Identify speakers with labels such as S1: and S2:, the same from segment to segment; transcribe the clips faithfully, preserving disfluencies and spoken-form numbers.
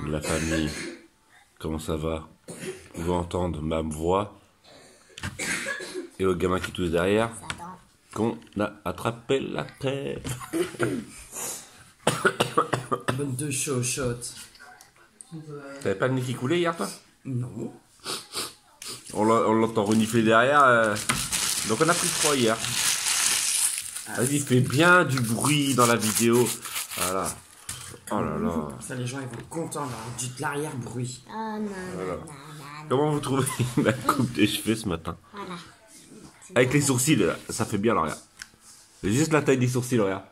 S1: de la famille. Comment ça va? Vous pouvez entendre ma voix et le gamin qui tousse derrière. Qu'on a attrapé la tête.
S2: Bonne de chochotte.
S1: T'avais pas le nez qui coulait hier, toi?
S2: Non.
S1: On l'entend renifler derrière. Euh... Donc on a pris froid hier. Vas-y, fais bien du bruit dans la vidéo. Voilà. Oh là là.
S2: Ça, les gens ils vont être contents d'avoir du de l'arrière-bruit.
S3: Oh non,
S1: Voilà.
S3: non, non, non.
S1: Comment vous trouvez la coupe des cheveux ce matin?
S3: Voilà.
S1: Avec les sourcils, là, ça fait bien, là, regarde. C'est juste la taille des sourcils, regarde.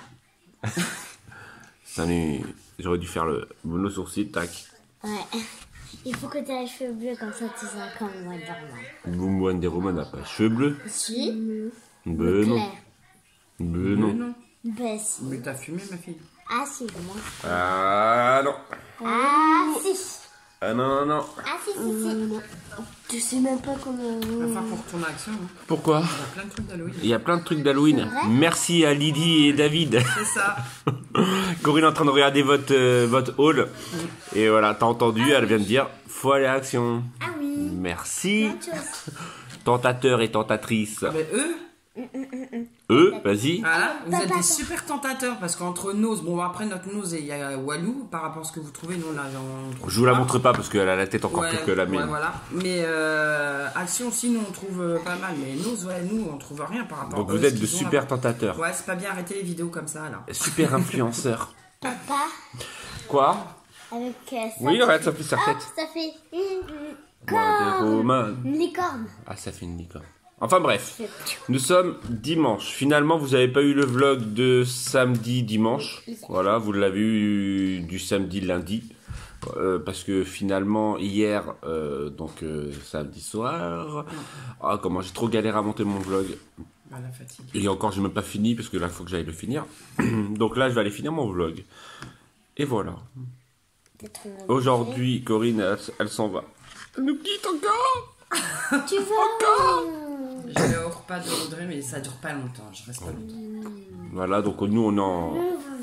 S1: Salut. J'aurais dû faire le mono sourcil, tac.
S3: Ouais. Il faut que tu aies les cheveux bleus comme ça, tu seras comme moi, normal.
S1: Boum Wonder Woman n'a pas cheveux bleus.
S3: Si.
S1: Ben non.
S3: Clair.
S1: Ben non.
S2: non.
S3: Ben si.
S2: Mais t'as fumé, ma fille.
S3: Ah si, moi.
S1: Ah non.
S3: Ah si.
S1: Ah non, non, non.
S3: Ah si, si, si. Tu sais même pas comment...
S2: Enfin, pour retourner à Action, hein.
S1: Pourquoi?
S2: Il y a plein de trucs d'Halloween.
S1: Il y a plein de trucs d'Halloween. Merci à Lydie et David.
S2: C'est ça.
S1: Corinne est en train de regarder votre, euh, votre haul. Et voilà, t'as entendu, elle vient de dire faut aller à Action.
S3: Ah oui.
S1: Merci.
S3: Plein de choses.
S1: Tentateur et tentatrice.
S2: Ah, mais eux,
S1: Eux, vas-y.
S2: voilà, vous
S3: Papa,
S2: êtes des
S3: papa.
S2: super tentateurs parce qu'entre Nose, bon après notre Nose, il y a Walou par rapport à ce que vous trouvez, nous là, on trouve
S1: Je vous la
S2: pas.
S1: montre pas parce qu'elle a la tête encore
S2: Ouais,
S1: pire que la
S2: ouais,
S1: mienne.
S2: voilà. Mais euh, Action aussi, nous on trouve euh, pas mal. Mais Nose, ouais, nous on trouve rien par rapport
S1: Donc
S2: à eux,
S1: vous êtes
S2: ce
S1: de
S2: qu'ils ont
S1: super
S2: là-bas.
S1: tentateurs.
S2: Ouais, c'est pas bien, arrêter les vidéos comme ça là.
S1: Super influenceurs.
S3: Papa,
S1: Quoi?
S3: avec euh, ça...
S1: Oui,
S3: tu
S1: regarde,
S3: fais-
S1: ça fait sa
S3: Ah,
S1: tête.
S3: ça fait une
S1: Wonder
S3: corne.
S1: Woman.
S3: Une licorne.
S1: Ah, ça fait une licorne. Enfin bref, nous sommes dimanche. Finalement, vous n'avez pas eu le vlog de samedi, dimanche. Voilà, vous l'avez eu du samedi, lundi. Euh, parce que finalement, hier, euh, donc euh, samedi soir, ah, comment j'ai trop galéré à monter mon vlog.
S2: Ah, la fatigue.
S1: Et encore, j'ai même pas fini parce que là, il faut que j'aille le finir. Donc là, je vais aller finir mon vlog. Et voilà.
S3: Peut-être une-
S1: Aujourd'hui, Corinne, elle, elle s'en va. Elle nous quitte encore.
S3: Tu vas...
S2: Je vais au repas de Audrey, mais ça dure pas longtemps, je reste pas longtemps.
S1: Voilà, donc nous, on est en...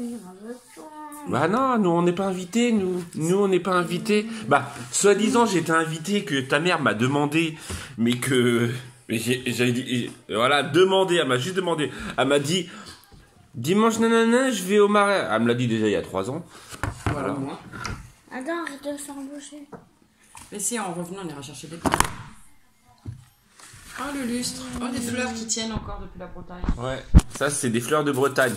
S1: Bah non, nous on n'est pas invités, nous. Nous on n'est pas invités. Bah, soi-disant j'ai été invité que ta mère m'a demandé, mais que... mais j'ai j'ai dit... Voilà, demandé, elle m'a juste demandé. Elle m'a dit, dimanche nanana, je vais au marais. Elle me l'a dit déjà il y a trois ans.
S2: Voilà, au moins.
S3: Attends, arrête de faire bouger.
S2: Mais si, en revenant, on ira chercher des plantes. Oh, le lustre. Oh, des fleurs qui tiennent encore depuis la Bretagne.
S1: Ouais, ça c'est des fleurs de Bretagne.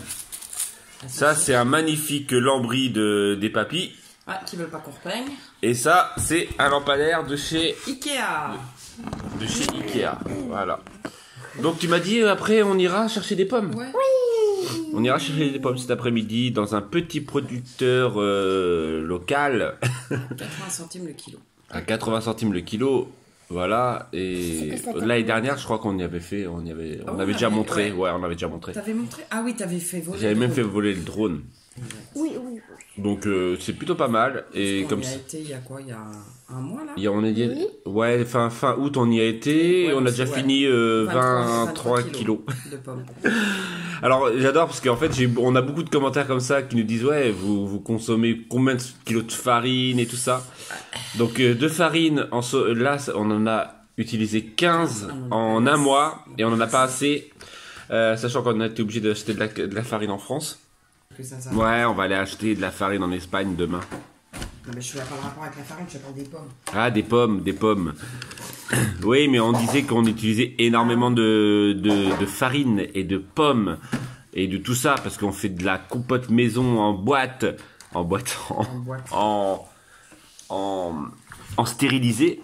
S1: Ça c'est un magnifique lambris de, des papis.
S2: Ah, qui veulent pas qu'on repeigne.
S1: Et ça c'est un lampadaire de chez...
S2: Ikea.
S1: de chez Ikea. Voilà. Donc tu m'as dit euh, après on ira chercher des pommes.
S2: Ouais.
S1: On ira chercher des pommes cet après-midi dans un petit producteur euh, local
S2: quatre-vingts centimes le kilo.
S1: à quatre-vingts centimes le kilo. Voilà. Et
S3: C'est que ça
S1: l'année dernière, je crois qu'on y avait fait, on y avait, on
S2: Ah, on
S1: avait déjà
S2: avait-
S1: montré.
S2: ouais.
S1: Ouais, on avait déjà montré.
S2: T'avais montré? Ah oui, t'avais fait voler.
S1: J'avais
S2: le
S1: même fait
S2: drone.
S1: voler le drone.
S3: Oui, oui, oui.
S1: Donc euh, c'est plutôt pas mal. Et
S2: On
S1: comme
S2: y a
S1: ça,
S2: été il y a quoi? Il y a un mois là?
S1: il y a- on est dit,
S3: Oui.
S1: ouais, fin fin août on y a été.
S2: Ouais,
S1: et on a
S2: ouais,
S1: déjà
S2: ouais.
S1: fini euh,
S2: vingt-trois
S1: vingt-trois kilos.
S2: de pommes.
S1: Alors j'adore parce qu'en fait j'ai, on a beaucoup de commentaires comme ça qui nous disent ouais vous, vous consommez combien de kilos de farine et tout ça. Donc euh, de farine en so- là on en a utilisé quinze en un mois et on en a pas assez, euh, sachant qu'on a été obligé d'acheter de la, de la farine en France.
S2: Que ça, ça.
S1: Ouais, on va aller acheter de la farine en Espagne demain.
S2: Non, mais je fais pas le rapport avec la farine, je parle des pommes.
S1: Ah, des pommes, des pommes. Oui, mais on disait qu'on utilisait énormément de, de, de farine et de pommes et de tout ça parce qu'on fait de la compote maison en boîte, en boîte, en,
S2: En boîte.
S1: en, en, en stérilisé.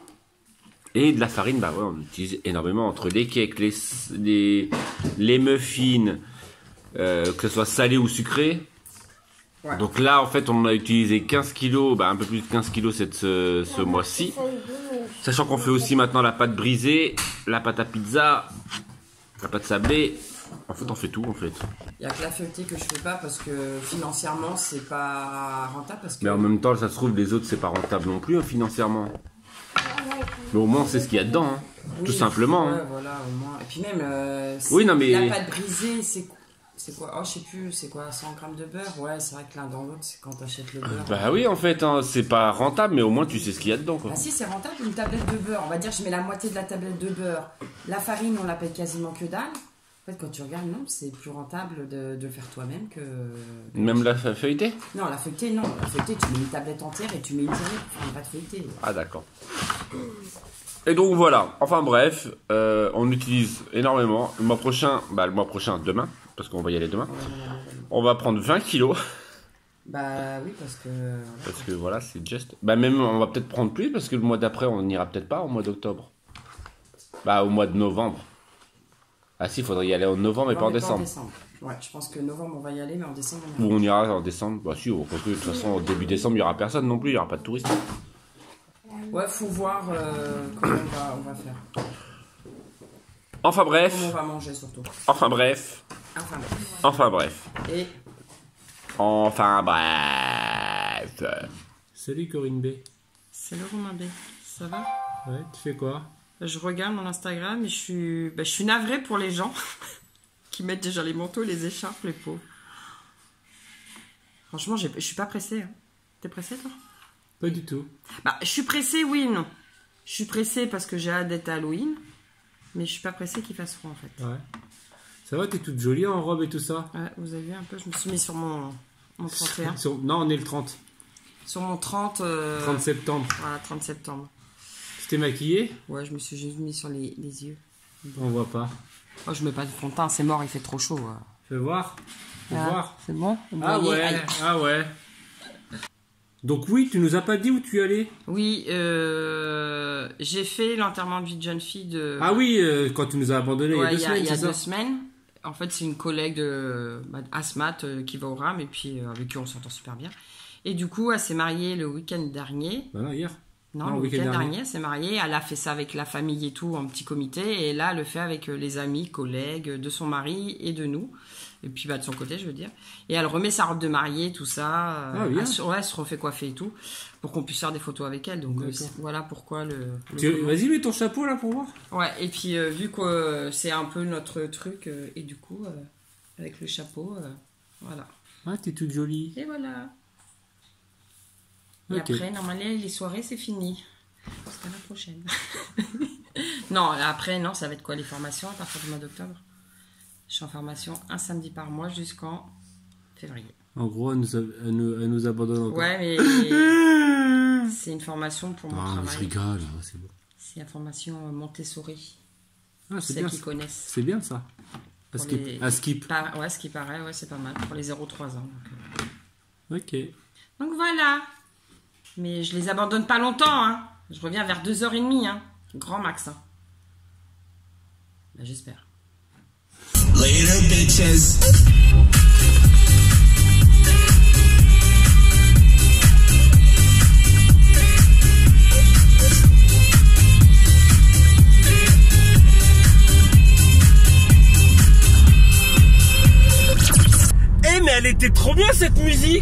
S1: Et de la farine, bah ouais, on utilise énormément entre les cakes, les, les, les muffins, euh, que ce soit salé ou sucré.
S2: Ouais.
S1: Donc là, en fait, on a utilisé quinze kilos, bah un peu plus de quinze kilos cette, ce, ce mois-ci. Sachant qu'on fait aussi maintenant la pâte brisée, la pâte à pizza, la pâte sablée. En fait, on fait tout, en fait.
S2: Il y a que la feuilletée que je fais pas parce que financièrement c'est pas rentable parce que.
S1: Mais en même temps, ça se trouve, les autres, c'est pas rentable non plus, hein, financièrement. Mais au moins, c'est ce qu'il y a dedans, hein.
S2: Oui,
S1: Tout simplement.
S2: Ouais,
S1: hein.
S2: voilà, au moins. Et puis même, euh,
S1: Oui, non, mais-
S2: la pâte brisée, c'est C'est quoi? Oh, je sais plus, c'est quoi? cent grammes de beurre? Ouais, c'est vrai que l'un dans l'autre, c'est quand t'achètes le beurre.
S1: Bah oui, en fait, hein, c'est pas rentable, mais au moins tu sais ce qu'il y a dedans, quoi.
S2: Ah si, c'est rentable, une tablette de beurre. On va dire, je mets la moitié de la tablette de beurre. La farine, on la paye quasiment que dalle. En fait, quand tu regardes, non, c'est plus rentable de, de le faire toi-même que...
S1: Même la feuilletée?
S2: Non, la feuilletée, non. La feuilletée, tu mets une tablette entière et tu mets une journée pour faire une pâte feuilletée.
S1: Ah d'accord. Et donc voilà, enfin bref, euh, on utilise énormément. Le mois prochain, bah le mois prochain, demain, parce qu'on va y aller demain, on va prendre vingt kilos.
S2: Bah oui, parce que... Voilà.
S1: Parce que voilà, c'est juste... Bah même, on va peut-être prendre plus, parce que le mois d'après, on n'ira peut-être pas au mois d'octobre. Bah au mois de novembre. Ah si, il faudrait y aller en novembre et
S2: Non,
S1: pas en
S2: mais
S1: décembre.
S2: en décembre. Ouais, je pense que novembre, on va y aller, mais en décembre, on
S1: Ou
S2: ira.
S1: on ira en décembre. Bah si, parce que de toute façon, au début décembre, il n'y aura personne non plus, il n'y aura pas de touristes.
S2: Ouais, faut voir euh, comment on va, on va faire.
S1: Enfin bref.
S2: Comment on va manger, surtout.
S1: Enfin bref.
S2: Enfin, bref.
S1: Enfin bref.
S2: Et...
S1: Enfin bref.
S4: Salut Corinne B.
S2: Salut Romain B. Ça va?
S4: Ouais, tu fais quoi?
S2: Je regarde mon Instagram et je suis, bah, je suis navrée pour les gens qui mettent déjà les manteaux, les écharpes, les peaux. Franchement, j'ai- je suis pas pressée. Hein. T'es pressée, toi?
S4: Pas du tout.
S2: Bah, je suis pressée, oui et non. Je suis pressée parce que j'ai hâte d'être à Halloween, mais je suis pas pressée qu'il fasse froid, en fait.
S4: Ouais. Ça va, t'es toute jolie en robe et tout ça?
S2: Ouais, vous avez vu un peu, je me suis mis sur mon, mon trente et un.
S4: Sur- Non, on est le trente.
S2: Sur mon trente... euh,
S4: trente septembre.
S2: Voilà, trente septembre.
S4: Tu t'es maquillée?
S2: Ouais, je me suis juste mis sur les, les yeux.
S4: On voit pas.
S2: Oh, je mets pas de fond de teint, c'est mort, il fait trop chaud. Ouais.
S4: Fais voir. Fais
S2: Ah,
S4: voir.
S2: c'est bon? Vous
S4: Ah
S2: voyez?
S4: ouais,
S2: Aïe.
S4: ah ouais. Donc oui, tu nous as pas dit où tu allais?
S2: Oui, euh, j'ai fait l'enterrement de vie de jeune fille de...
S4: Ah oui, euh, quand tu nous as abandonnés
S2: Ouais,
S4: il y a deux semaines,
S2: il y a
S4: c'est
S2: deux
S4: ça?
S2: semaines. En fait, c'est une collègue de bah, Asmat euh, qui va au RAM et puis euh, avec qui on s'entend super bien. Et du coup, elle s'est mariée le week-end dernier.
S4: Bah non, hier.
S2: Non,
S4: Non,
S2: le
S4: le week-end
S2: week-end
S4: dernier.
S2: dernier, elle s'est mariée. Elle a fait ça avec la famille et tout, en petit comité. Et là, elle le fait avec euh, les amis, collègues de son mari et de nous. Et puis, bah, de son côté, je veux dire. Et elle remet sa robe de mariée, tout ça. euh,
S4: Ah, bien.
S2: elle, se- ouais, elle se refait coiffer et tout. Pour qu'on puisse faire des photos avec elle. Donc, euh,
S4: D'accord.
S2: c'est- voilà pourquoi le... le
S4: Tu-
S2: comment.
S4: Vas-y, mets ton chapeau là pour voir.
S2: Ouais, et puis euh, vu que euh, c'est un peu notre truc, euh, et du coup, euh, avec le chapeau, euh, voilà.
S4: Ah, t'es toute jolie.
S2: Et voilà. Et
S4: Ok.
S2: après, normalement, les soirées, c'est fini. Jusqu'à la prochaine. Non, après, non, ça va être quoi les formations à partir du mois d'octobre? Je suis en formation un samedi par mois jusqu'en février.
S4: En gros, elle nous, a- elle nous, elle nous abandonne encore.
S2: Ouais, mais mais c'est une formation pour mon
S4: Ah, mais je
S2: travail.
S4: rigole, ah, c'est bon.
S2: C'est la formation euh, Montessori.
S4: Ah, c'est
S2: Celles
S4: bien.
S2: qui
S4: ça.
S2: connaissent.
S4: C'est bien ça. À
S2: Pour
S4: skip.
S2: les-
S4: À skip.
S2: Par- Ouais, ce qui paraît, ouais, c'est pas mal. Pour les zéro trois ans. Donc, euh.
S4: Ok.
S2: Donc voilà. Mais je les abandonne pas longtemps, hein. Je reviens vers deux heures trente, hein. Grand max, hein. Bah, j'espère.
S5: Later, bitches.
S1: Eh mais elle était trop bien cette musique.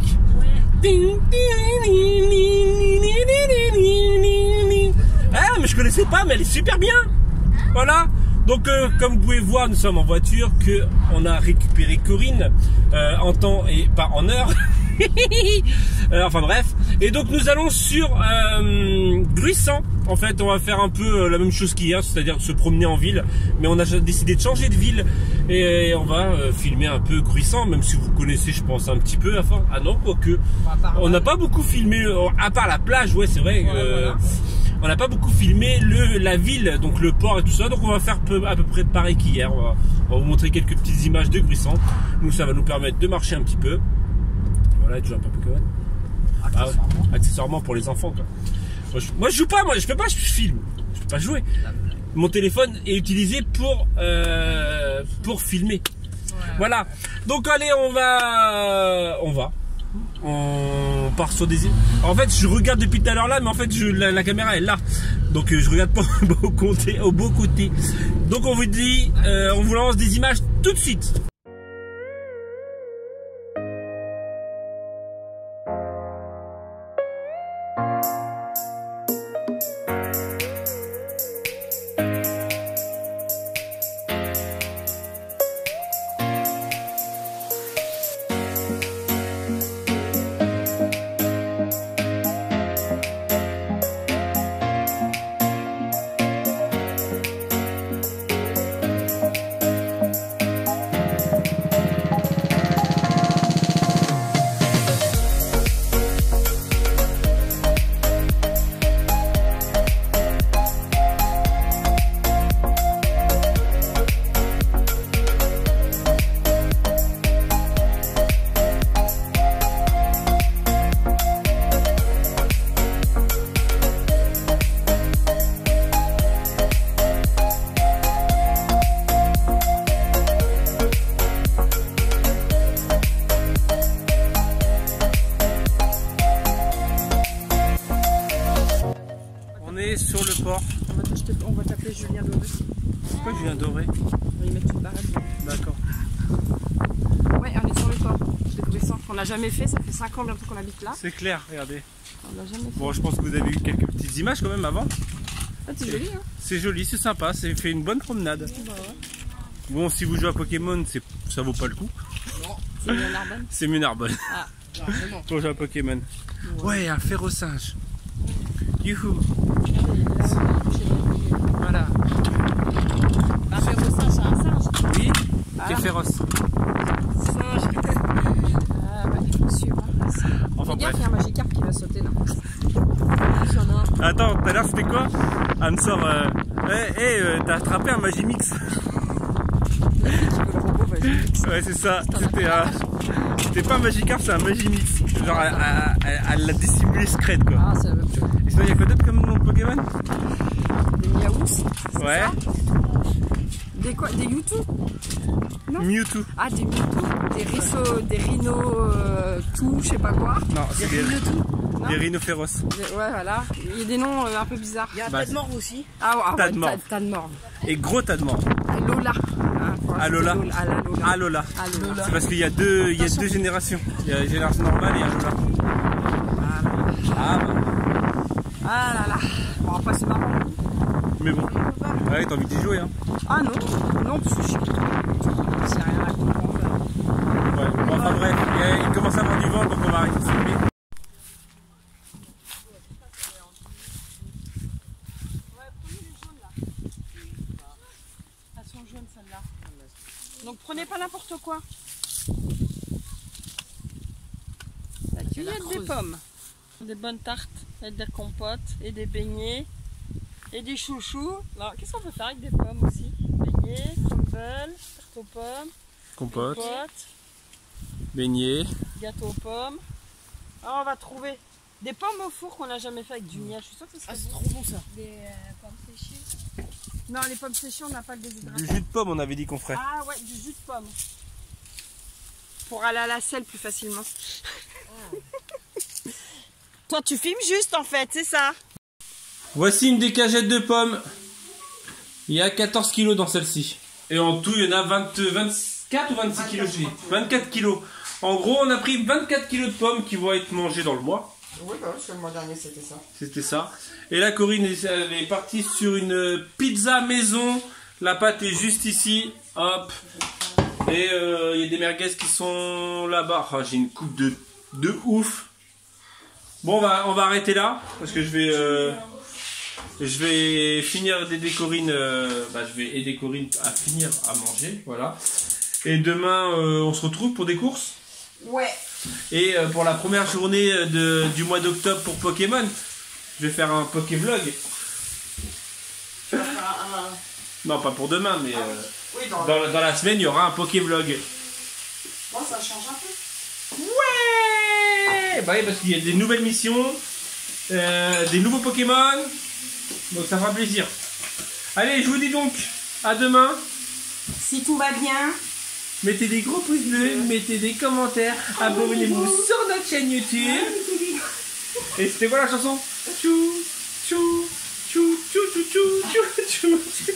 S1: Ah mais je connaissais pas, mais elle est super bien. Voilà. Donc euh, comme vous pouvez voir, nous sommes en voiture, que on a récupéré Corinne euh, en temps et pas en heure. Euh, enfin bref. Et donc nous allons sur euh, Gruissant. En fait, on va faire un peu euh, la même chose qu'hier, c'est-à-dire se promener en ville. Mais on a décidé de changer de ville et on va euh, filmer un peu Gruissant, même si vous connaissez, je pense, un petit peu. Enfin, ah non, quoique. On n'a pas beaucoup filmé, euh, à part la plage, ouais, c'est vrai.
S2: Voilà,
S1: euh,
S2: voilà.
S1: On n'a pas beaucoup filmé le, la ville, donc le port et tout ça. Donc on va faire peu, à peu près pareil qu'hier. On va, on va vous montrer quelques petites images de Gruissant. Nous, ça va nous permettre de marcher un petit peu. Voilà, tu joues un peu Pokémon. Ah ouais, accessoirement pour les enfants, quoi. Moi je, moi, je joue pas, moi, je peux pas, je filme. Je peux pas jouer. Mon téléphone est utilisé pour, euh, pour filmer. Voilà. Donc allez, on va, on va. On part sur des. En fait, je regarde depuis tout à l'heure là, mais en fait, je, la, la caméra est là, donc euh, je regarde pas au côté, au beau côté. Donc on vous dit, euh, on vous lance des images tout de suite.
S4: aller sur le port.
S2: On va t'acheter- on va t'appeler Julien Doré.
S4: Pourquoi je viens doré?
S2: On va y mettre une barrette.
S4: D'accord.
S2: Ouais, on est sur le port. J'ai trouvé ça. On n'a jamais fait, ça fait cinq ans bientôt qu'on habite là.
S4: C'est clair, regardez.
S2: On l'a jamais fait.
S4: Bon, je pense que vous avez eu quelques petites images quand même avant.
S2: Ah, c'est joli, hein.
S4: C'est joli, c'est sympa, c'est fait une bonne promenade. Bon, si vous jouez à Pokémon, c'est- ça vaut pas le coup.
S2: C'est mieux Narbonne.
S4: C'est mieux Narbonne.
S2: Ah, largement.
S4: Pour jouer à Pokémon. Ouais, un férocinge. Youhou. Voilà.
S2: Un férocinge, c'est un singe.
S4: Oui,
S2: Ah.
S4: qui est féroce.
S2: Singe. Ah, bah, il faut suivre.
S4: Enfin
S2: Fais gaffe,
S4: bref.
S2: il y a un Magikarp qui va sauter là. Il y en a un.
S4: Attends, tout à l'heure c'était quoi? Elle me sort. Euh... Eh, eh, euh, t'as attrapé un Magimix.
S2: Le robot Magimix.
S4: Ouais, c'est ça. C'était un. C'était pas un Magikarp, c'est un Magimix. Genre, elle- elle elle- elle l'a dissimulé secrète quoi.
S2: Ah, c'est la même chose.
S4: Et sinon, il y a quoi d'autre comme nom de Pokémon?
S2: Des Miaous. c'est
S4: Ouais.
S2: ça Des quoi? Des Mewtwo. Non.
S4: Mewtwo.
S2: Ah, des Mewtwo. Des Risso, des Rhino, euh, tout, je sais pas quoi.
S4: Non, c'est des,
S2: Non.
S4: des rhinos féroces.
S2: Des- Ouais, voilà. Il y a des noms euh, un peu bizarres.
S6: Il y a un
S4: Bah,
S6: Tadmor aussi.
S2: Ah, ouais, ah, ouais,
S4: Tadmor.
S2: Tad- Tadmor.
S4: Et gros tas de morts.
S2: Ah, Lola. Ah, voilà,
S4: Ah, Lola.
S2: c'était Ah, la Lola.
S4: Alola.
S2: Ah, Lola.
S4: C'est parce qu'il y a deux, il y a deux générations. Il y a la génération normale et Alola. Ah bah.
S2: Ah là là. Bon, après, c'est marrant.
S4: Mais bon. Ouais, t'as envie d'y jouer hein.
S2: Ah non, non, parce que je sais pas. C'est rien à comprendre.
S4: Ouais. Bon, enfin bref, il, y a- il commence à avoir du vent donc on va arrêter de filmer.
S2: Elles sont jaunes celles-là. Donc prenez pas n'importe quoi. La cueillette des pommes. Des bonnes tartes, et des compotes, et des beignets, et des chouchous. Alors qu'est-ce qu'on peut faire avec des pommes aussi? Beignets, crumble, tarte aux pommes,
S4: Compote,
S2: compote,
S4: beignet.
S2: gâteau aux pommes. Alors on va trouver des pommes au four qu'on n'a jamais fait avec du miel. Je suis sûre que ça
S6: Ah,
S2: serait
S6: c'est
S2: bon.
S6: trop bon ça.
S3: Des pommes séchées.
S2: Non, les pommes séchées, on n'a pas le déshydratant.
S4: Du jus de pomme on avait dit qu'on ferait.
S2: Ah ouais, du jus de pomme. Pour aller à la selle plus facilement. Toi, tu filmes juste en fait, c'est ça?
S4: Voici une des cagettes de pommes. Il y a quatorze kilos dans celle-ci. Et en tout, il y en a vingt, vingt-quatre ou vingt-six kilos, je dis. vingt-quatre kilos. En gros, on a pris vingt-quatre kilos de pommes qui vont être mangées dans le mois.
S2: Oui, bah, parce que le mois dernier, c'était ça.
S4: C'était ça. Et là, Corinne est, elle est partie sur une pizza maison. La pâte est juste ici. Hop. Et euh, il y a des merguez qui sont là-bas. Ah, j'ai une coupe de, de ouf. Bon, on va, on va arrêter là. Parce que je vais, euh, je vais finir d'aider Corinne. Euh, bah, je vais aider Corinne à finir à manger. Voilà. Et demain, euh, on se retrouve pour des courses.
S2: Ouais.
S4: Et euh, pour la première journée de, du mois d'octobre pour Pokémon, je vais faire un Pokévlog. Non, pas pour demain, mais euh,
S2: Oui, dans,
S4: dans, dans la semaine, il y aura un Pokévlog.
S2: Bon, ça change un peu.
S4: Ouais, bah oui, parce qu'il y a des nouvelles missions, euh, des nouveaux Pokémon, donc ça fera plaisir. Allez, je vous dis donc à demain.
S2: Si tout va bien.
S4: Mettez des gros pouces bleus, mettez des commentaires, abonnez-vous sur notre chaîne YouTube. Et c'était quoi la chanson? Tchou, tchou, tchou, tchou, tchou, tchou, tchou, tchou.